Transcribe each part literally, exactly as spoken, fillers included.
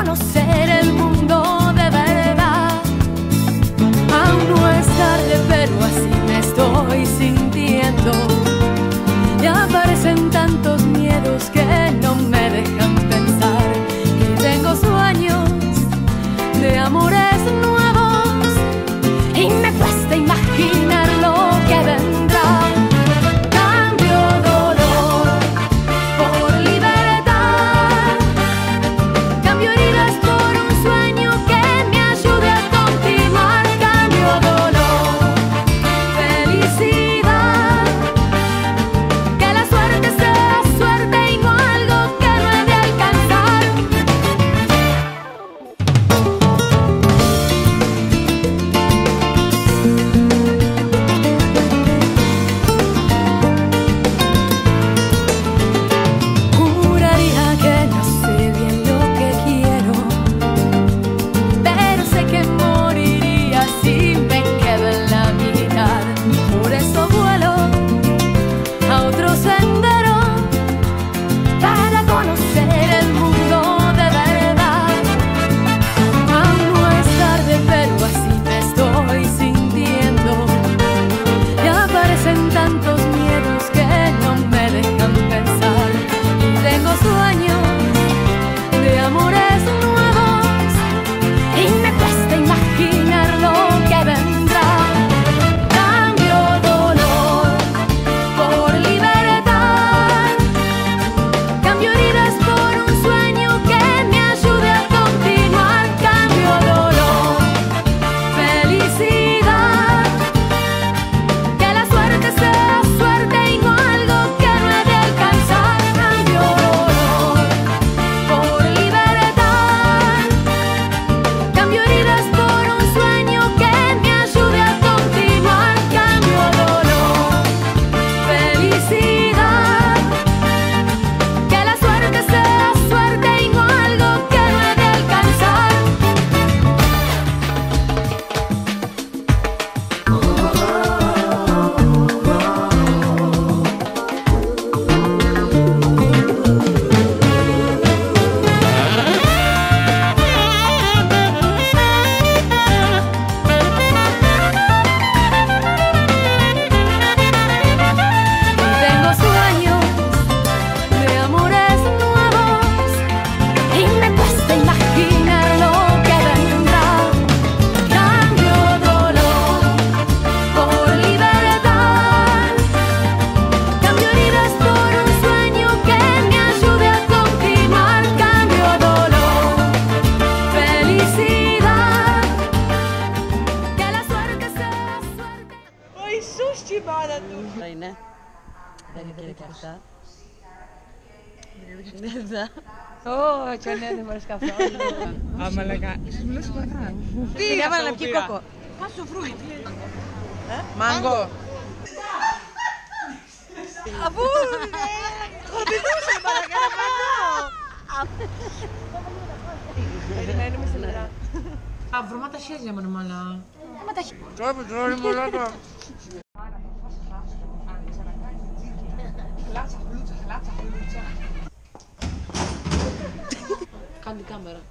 conocer el mundo de verdad. Aún no es tarde, pero así me estoy sintiendo. Y aparecen tantos miedos que no me dejan pensar. Y tengo sueños de amores nuevos y me cuesta imaginar lo que vendrá. Cambio dolor por libertad, cambio heridas por un sueño que me ayude a continuar. Cambio dolor, felicidad, que la suerte sea suerte y no algo que no he de alcanzar. Juraría que no sé bien lo que quiero, pero sé que moriría si me quedo en la mitad. Por eso vuelo a otro sendero para conocer el mundo de verdad. Aún no es tarde, pero así me estoy sintiendo. Y aparecen tantos miedos que no me dejan pensar. Y tengo sueños de amores nuevos y me cuesta imaginar lo que vendrá. Cambio dolor por libertad, cambio heridas por un sueño que me ayude a continuar. Cambio dolor, felicidad, que la suerte sea suerte y no algo que no he de alcanzar. Cambio dolor por libertad, cambio heridas por un sueño que me ayude a continuar. Cambio dolor, felicidad, que la suerte sea suerte y no algo que no he de alcanzar. Tengo sueños de amores nuevos y me cuesta imaginar lo que vendrá. Cambio dolor por libertad, cambio heridas por un sueño que me ayude a continuar. Cambio dolor, felicidad, que la suerte sea suerte. Oj, sushi bara tu. Reina, dari kiri kita. Neza. Oh, chanel de Mariscal. Ama laga. Sebelum sebentar. Tidak apa lagi koko. Passo fruit. Mango. Abu. Kopi tu sebab kenapa tu? Ini ini mesti ada. Ah, formata scesi ma non mala. Troppo troppo malaga. Kan di kamera.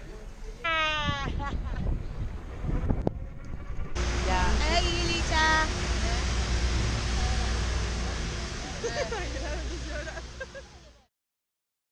Ya. Hey, Lisa. Eh.